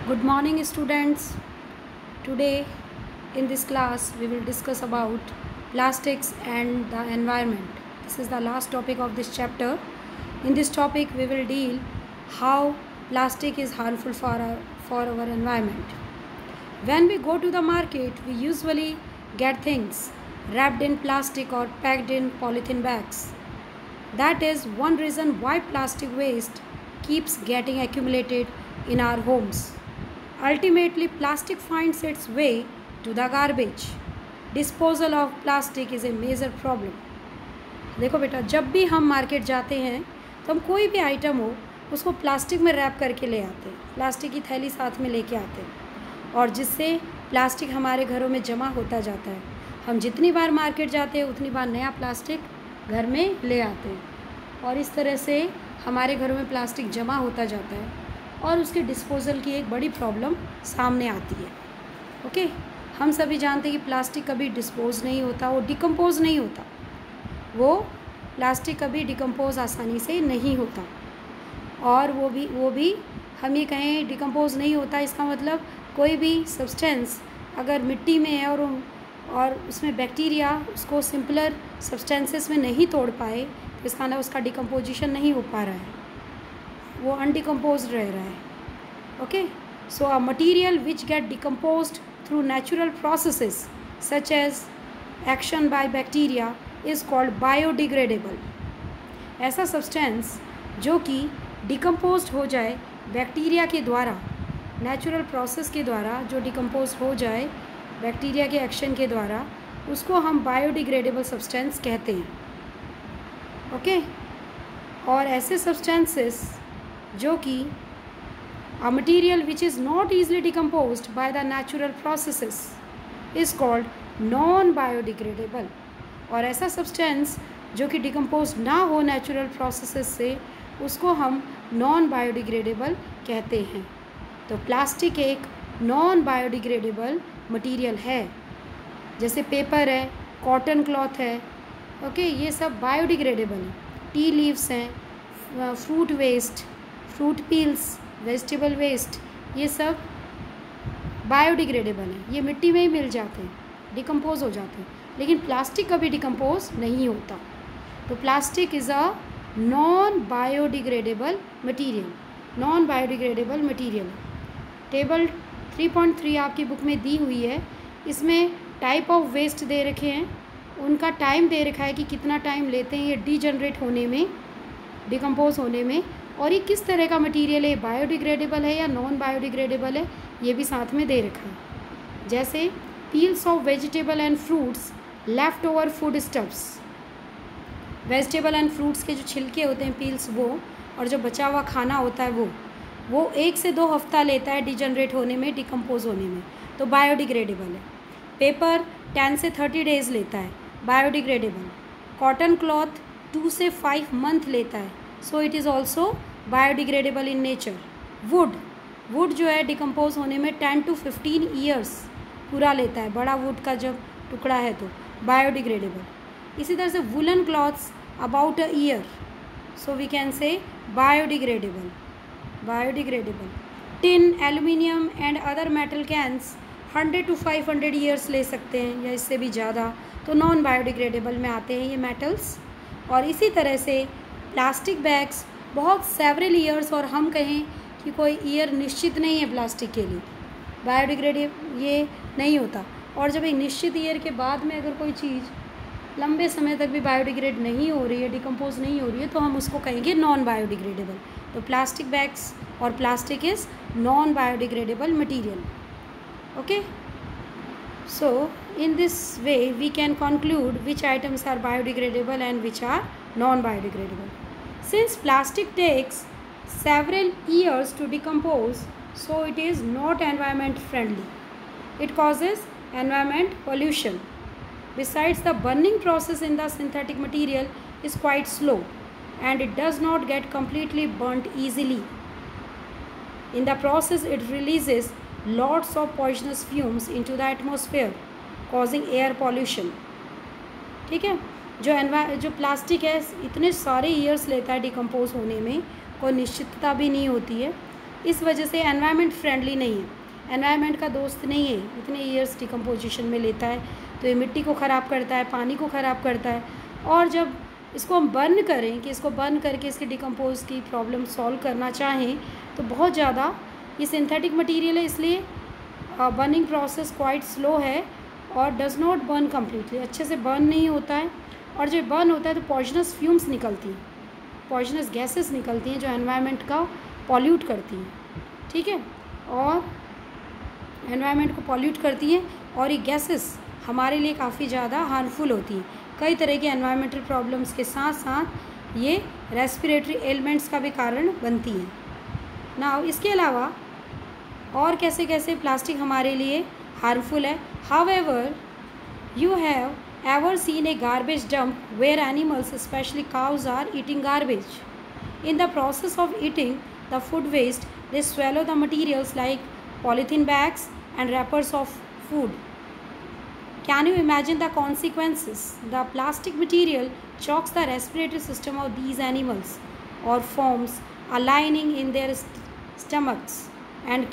Good morning students. Today in this class we will discuss about plastics and the environment. This is the last topic of this chapter. In this topic we will deal how plastic is harmful for our environment. When we go to the market, we usually get things wrapped in plastic or packed in polythene bags. That is one reason why plastic waste keeps getting accumulated in our homes. Ultimately, plastic finds its way to the garbage. Disposal of plastic is a major problem. देखो बेटा, जब भी हम market जाते हैं तो हम कोई भी आइटम हो उसको प्लास्टिक में रैप करके ले आते हैं, प्लास्टिक की थैली साथ में लेके आते हैं और जिससे प्लास्टिक हमारे घरों में जमा होता जाता है। हम जितनी बार मार्केट जाते हैं उतनी बार नया प्लास्टिक घर में ले आते हैं और इस तरह से हमारे घरों में प्लास्टिक जमा होता जाता है और उसके डिस्पोज़ल की एक बड़ी प्रॉब्लम सामने आती है। ओके, हम सभी जानते हैं कि प्लास्टिक कभी डिस्पोज़ नहीं होता, वो डिकम्पोज़ नहीं होता, वो प्लास्टिक कभी डिकम्पोज़ आसानी से नहीं होता। और वो भी हम ये कहें डिकम्पोज़ नहीं होता, इसका मतलब कोई भी सब्सटेंस अगर मिट्टी में है और उसमें बैक्टीरिया उसको सिंपलर सब्सटेंसेस में नहीं तोड़ पाए तो इसका ना उसका डिकम्पोजिशन नहीं हो पा रहा है, वो अनडिकम्पोज्ड रह रहा है। Okay, so a material which get decomposed through natural processes such as action by bacteria is called biodegradable. ऐसा सब्सटेंस जो कि डिकम्पोज्ड हो जाए बैक्टीरिया के द्वारा, नेचुरल प्रोसेस के द्वारा जो डिकम्पोज हो जाए बैक्टीरिया के एक्शन के द्वारा, उसको हम बायोडिग्रेडेबल सब्सटेंस कहते हैं। ओके, और ऐसे सब्सटेंसेस जो कि a material which is not easily decomposed by the natural processes is called non biodegradable। और ऐसा सब्सटेंस जो कि डिकम्पोज ना हो नेचुरल प्रोसेसेस से उसको हम नॉन बायोडिग्रेडेबल कहते हैं। तो प्लास्टिक एक नॉन बायोडिग्रेडेबल मटेरियल है, जैसे पेपर है, कॉटन क्लॉथ है। ओके, ये सब बायोडिग्रेडेबल हैं। टी लीव्स हैं, fruit waste, fruit peels, vegetable waste, ये सब बायोडिग्रेडेबल हैं, ये मिट्टी में ही मिल जाते हैं, डिकम्पोज हो जाते हैं। लेकिन प्लास्टिक कभी डिकम्पोज नहीं होता। तो plastic is a non biodegradable material, non biodegradable material. Table 3.3 आपकी बुक में दी हुई है, इसमें टाइप ऑफ वेस्ट दे रखे हैं, उनका टाइम दे रखा है कि कितना टाइम लेते हैं ये डीजनरेट होने में, डिकम्पोज होने में, और ये किस तरह का मटेरियल है, बायोडिग्रेडेबल है या नॉन बायोडिग्रेडेबल है, ये भी साथ में दे रखा है। जैसे peels of vegetable and fruits, left over food stuffs. Vegetable and fruits के जो छिलके होते हैं, पील्स, वो और जो बचा हुआ खाना होता है वो 1 से 2 हफ्ता लेता है डिजनरेट होने में, डिकम्पोज होने में, तो बायोडिग्रेडेबल है। पेपर 10 से 30 डेज़ लेता है, बायोडिग्रेडेबल। कॉटन क्लॉथ 2 से 5 मंथ लेता है, so it is also biodegradable in nature. Wood जो है डिकम्पोज होने में 10 to 15 ईयर्स पूरा लेता है, बड़ा वुड का जब टुकड़ा है तो बायोडिग्रेडेबल। इसी तरह से woollen clothes about a year, so we can say biodegradable. Tin, aluminium and other metal cans 100 to 500 years ले सकते हैं या इससे भी ज़्यादा, तो नॉन बायोडिग्रेडेबल में आते हैं ये मेटल्स। और इसी तरह से प्लास्टिक बैग्स बहुत सेवरल ईयर्स, और हम कहें कि कोई ईयर निश्चित नहीं है प्लास्टिक के लिए, बायोडिग्रेडेबल ये नहीं होता। और जब एक निश्चित ईयर के बाद में अगर कोई चीज़ लंबे समय तक भी बायोडिग्रेड नहीं हो रही है, डिकम्पोज नहीं हो रही है, तो हम उसको कहेंगे नॉन बायोडिग्रेडेबल। तो प्लास्टिक बैग्स और plastic is non biodegradable material. Okay, so in this way we can conclude which items are biodegradable and which are non-biodegradable. Since plastic takes several years to decompose, so it is not environment friendly. It causes environment pollution. Besides, the burning process in the synthetic material is quite slow and it does not get completely burnt easily. In the process, it releases lots of poisonous fumes into the atmosphere, causing air pollution. ठीक है, जो plastic है इतने सारे years लेता है decompose होने में, कोई निश्चितता भी नहीं होती है, इस वजह से एनवायरनमेंट फ्रेंडली नहीं है, एनवायरनमेंट का दोस्त नहीं है, इतने ईयर्स डिकम्पोजिशन में लेता है, तो ये मिट्टी को ख़राब करता है, पानी को ख़राब करता है। और जब इसको हम बर्न करें कि इसको बर्न करके इसके डिकम्पोज की प्रॉब्लम सॉल्व करना चाहें तो बहुत ज़्यादा ये सिंथेटिक मटेरियल है, इसलिए बर्निंग प्रोसेस क्वाइट स्लो है और डज़ नॉट बर्न कम्प्लीटली, अच्छे से बर्न नहीं होता है। और जब बर्न होता है तो पॉइजनस फ्यूम्स निकलती हैं, पॉइजनस गैसेस निकलती हैं जो एनवायरनमेंट का पॉल्यूट करती हैं, ठीक है, और एनवायरनमेंट को पॉल्यूट करती हैं और ये गैसेस हमारे लिए काफ़ी ज़्यादा हार्मफुल होती हैं। कई तरह के एनवायरमेंटल प्रॉब्लम्स के साथ साथ ये रेस्पिरेटरी एलिमेंट्स का भी कारण बनती हैं। नाउ इसके अलावा और कैसे कैसे प्लास्टिक हमारे लिए हार्मफुल है। However you have ever seen a garbage dump where animals, especially cows, are eating garbage? In the process of eating the food waste, they swallow the materials like polythene bags and wrappers of food. Can you imagine the consequences? The plastic material chokes the respiratory system of these animals or forms a lining in their stomachs and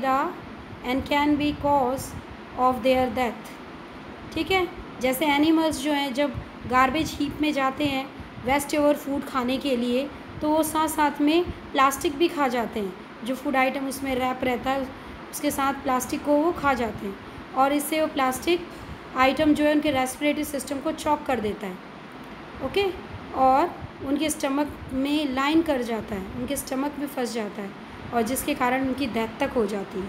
can be cause of their death. ठीक है, जैसे animals जो हैं जब garbage heap में जाते हैं waste over food खाने के लिए तो वो साथ साथ में प्लास्टिक भी खा जाते हैं, जो फूड आइटम उसमें रैप रहता है उसके साथ प्लास्टिक को वो खा जाते हैं और इससे वो प्लास्टिक आइटम जो है उनके रेस्पिरेटरी सिस्टम को चॉक कर देता है, ओके, और उनके स्टमक में लाइन कर जाता है, उनके स्टमक में फंस जाता है और जिसके कारण उनकी डेथ तक हो जाती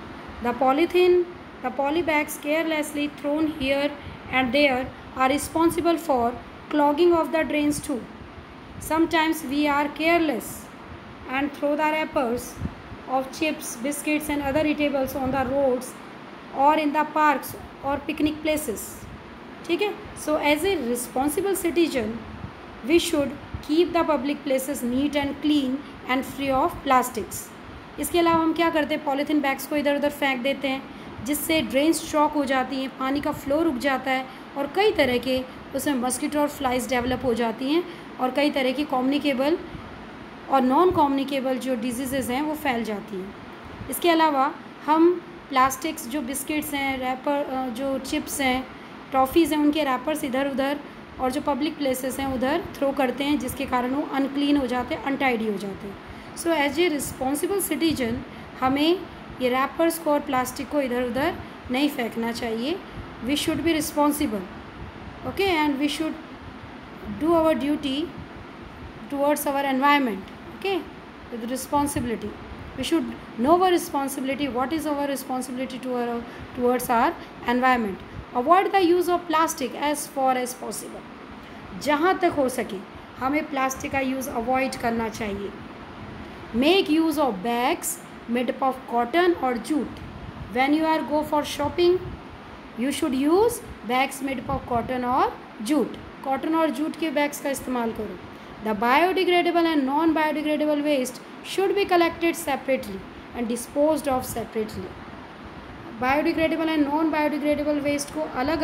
है। The polybags carelessly thrown here and there are responsible for clogging of the drains too. Sometimes we are careless and throw the wrappers of chips, biscuits and other eatables on the roads or in the parks or picnic places. ठीक है, so as a responsible citizen we should keep the public places neat and clean and free of plastics. इसके अलावा हम क्या करते हैं, polythene bags को इधर उधर फेंक देते हैं जिससे ड्रेन्स चॉक हो जाती हैं, पानी का फ्लो रुक जाता है और कई तरह के उसमें मस्कीटो और फ्लाइज डेवलप हो जाती हैं और कई तरह की कम्युनिकेबल और नॉन कम्युनिकेबल जो डिजीज़ हैं वो फैल जाती हैं। इसके अलावा हम प्लास्टिक्स जो बिस्किट्स हैं, रैपर जो चिप्स हैं, टॉफ़ीज़ हैं, उनके रैपर्स इधर उधर और जो पब्लिक प्लेसेस हैं उधर थ्रो करते हैं जिसके कारण वो अनक्लीन हो जाते हैं, अनटाइडी हो जाते हैं। So as a responsible citizen हमें ये रैपर्स को और प्लास्टिक को इधर उधर नहीं फेंकना चाहिए। We should be responsible, okay, and we should do our duty towards our environment, okay, with responsibility. We should know our responsibility. What is our responsibility towards our environment? Avoid the use of plastic as far as possible. जहाँ तक हो सके हमें plastic का use avoid करना चाहिए. Make use of bags made up of cotton or jute. When you are go for shopping, you should use bags made up of cotton or jute. Cotton और jute के bags का इस्तेमाल करो. The biodegradable and non-biodegradable waste should be collected separately and disposed of separately. Biodegradable and non biodegradable waste को अलग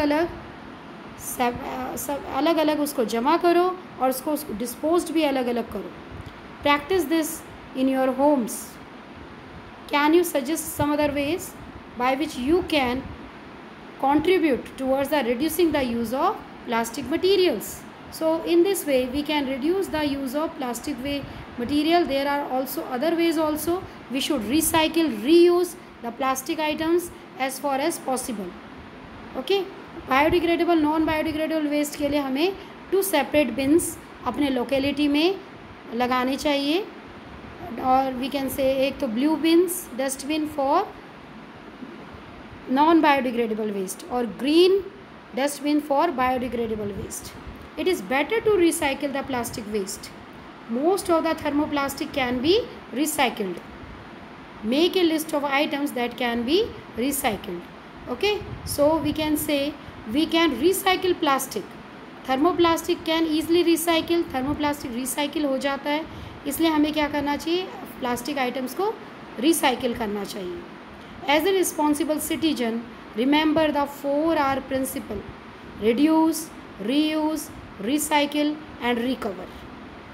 अलग उसको जमा करो और उसको डिस्पोज्ड भी अलग अलग करो. Practise this in your homes. Can you suggest some other ways by which you can contribute towards the reducing the use of plastic materials? So in this way we can reduce the use of plastic material. There are also other ways also. We should recycle, reuse the plastic items as far as possible. Okay, biodegradable non biodegradable waste के लिए हमें 2 separate bins अपने locality में लगाने चाहिए. और we can say एक तो blue bins, dustbin for non biodegradable waste or green dustbin for biodegradable waste. It is better to recycle the plastic waste. Most of the thermoplastic can be recycled. Make a list of items that can be recycled. Okay, so we can say we can recycle plastic. Thermoplastic can easily recycle. Thermoplastic recycle हो जाता है, इसलिए हमें क्या करना चाहिए, plastic items को recycle करना चाहिए. As a responsible citizen, remember the 4R principle: reduce, reuse, recycle and recover.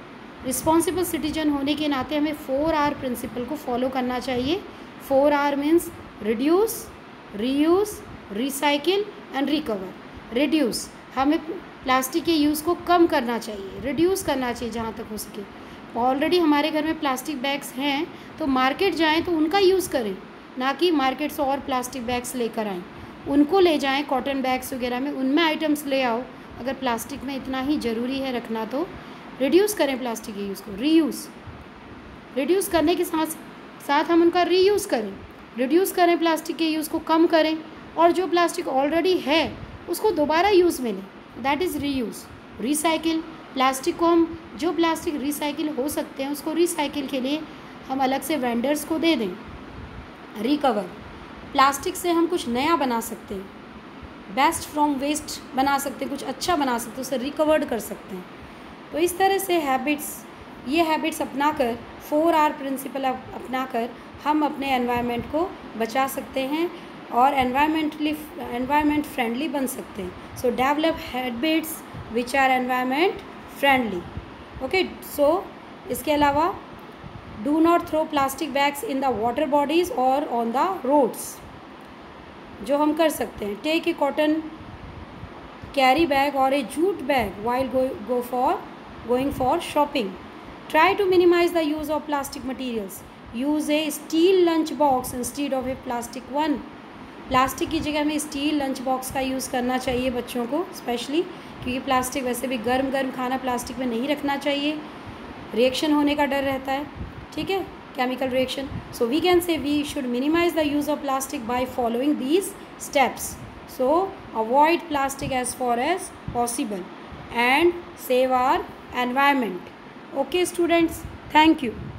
Responsible citizen होने के नाते हमें 4R प्रिंसिपल को फॉलो करना चाहिए। 4R means reduce, reuse, recycle and recover. Reduce, हमें प्लास्टिक के यूज़ को कम करना चाहिए, रिड्यूस करना चाहिए जहाँ तक हो सके। ऑलरेडी हमारे घर में प्लास्टिक बैग्स हैं तो मार्केट जाएं तो उनका यूज़ करें, ना कि मार्केट से और प्लास्टिक बैग्स लेकर आएँ। उनको ले जाएं, कॉटन बैग्स वगैरह में उनमें आइटम्स ले आओ। अगर प्लास्टिक में इतना ही ज़रूरी है रखना तो रिड्यूस करें प्लास्टिक के यूज़ को। रीयूज़, रिड्यूस करने के साथ साथ हम उनका रीयूज़ करें। रिड्यूस करें प्लास्टिक के यूज़ को, कम करें, और जो प्लास्टिक ऑलरेडी है उसको दोबारा यूज़ में लें, that is reuse. Recycle, plastic को हम, जो प्लास्टिक रिसाइकिल हो सकते हैं उसको रिसाइकिल के लिए हम अलग से वेंडर्स को दे दें। रिकवर, प्लास्टिक से हम कुछ नया बना सकते हैं, बेस्ट फ्रॉम वेस्ट बना सकते हैं, कुछ अच्छा बना सकते हैं, उसे रिकवर्ड कर सकते हैं। तो इस तरह से ये हैबिट्स अपनाकर 4R प्रिंसिपल अपनाकर हम अपने एनवायरनमेंट को बचा सकते हैं और एनवायरनमेंट फ्रेंडली बन सकते हैं। So develop habits which are environment friendly. Okay, so इसके अलावा do not throw plastic bags in the water bodies और ऑन द रोड्स, जो हम कर सकते हैं। Take a cotton carry bag और a jute bag while going for shopping. Try to minimise the use of plastic materials. Use a steel lunch box instead of a plastic one. Plastic की जगह हमें steel lunch box का use करना चाहिए बच्चों को specially, क्योंकि plastic वैसे भी गर्म खाना प्लास्टिक में नहीं रखना चाहिए, रिएक्शन होने का डर रहता है, ठीक है, chemical reaction. So we can say we should minimize the use of plastic by following these steps. So avoid plastic as far as possible and save our environment. Okay students, thank you.